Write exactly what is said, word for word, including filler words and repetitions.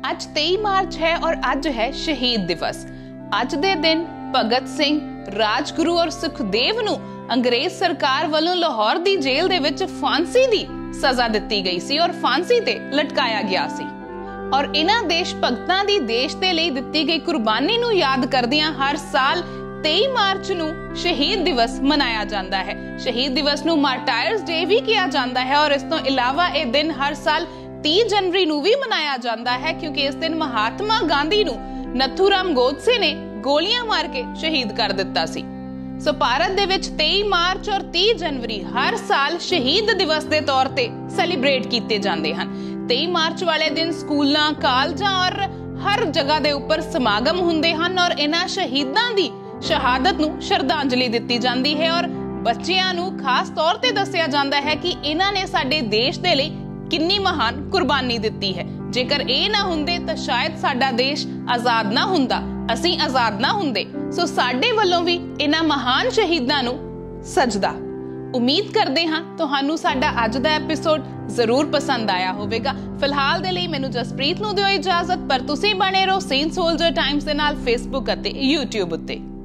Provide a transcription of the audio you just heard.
आज तेईस मार्च है और आज है शहीद दिवस। ਅੱਜ ਦੇ दिन भगत सिंह, राजगुरु और सुखदेव ਨੂੰ अंग्रेज सरकार ਵੱਲੋਂ लाहौर ਦੀ जेल ਦੇ ਵਿੱਚ फांसी ਦੀ सजा ਦਿੱਤੀ गई ਸੀ और फांसी ਤੇ ਲਟਕਾਇਆ ਗਿਆ ਸੀ। और इन्हां देश भगतां ਦੀ देश ਦੇ ਲਈ ਦਿੱਤੀ गई कुर्बानी ਨੂੰ याद करदियां हर साल तेईस मार्च ਨੂੰ शहीद दिवस मनाया जाता है। शहीद दिवस ਨੂੰ मार्टायर्स डे भी किया जाता है और इस तो इलावा ये दिन हर साल तीस जनवरी ਨੂੰ भी मनाया जाता है, क्योंकि इस दिन महात्मा गांधी ਨੂੰ नथूराम गोडसे ने गोलियां मार के शहीद कर दिता सी। सो भारत दे विच तेईस मार्च और तीस जनवरी हर साल शहीद दिवस के तौर पर सैलीब्रेट किए जाते हैं। तेईस मार्च वाले दिन स्कूलों, कालजां और हर जगह के उपर समागम होंदे हन और इन्हां शहीदां दी शहादत नूं श्रद्धांजलि दित्ती जाती है और बच्चियां नूं खास तौर पर दस्सिया जाता है कि इन्हां ने साडे देश दे लई किन्नी महान कुर्बानी दित्ती है। जेकर ये ना हुंदे तां शायद साडा देश आजाद ना हुंदा, असीं आजाद ना हुंदे। सो साडे वल्लों भी इन्हां महान शहीदां नूं सजदा। उम्मीद करते हाँ तुहानू साडा अज दा एपीसोड जरूर पसंद आया होवेगा। फिलहाल दे लई मैनू जसप्रीत नूं दिओ इजाजत, पर तुसीं बने रहो सेंट सोल्जर टाइम्स दे नाल फेसबुक अते यूट्यूब उत्ते।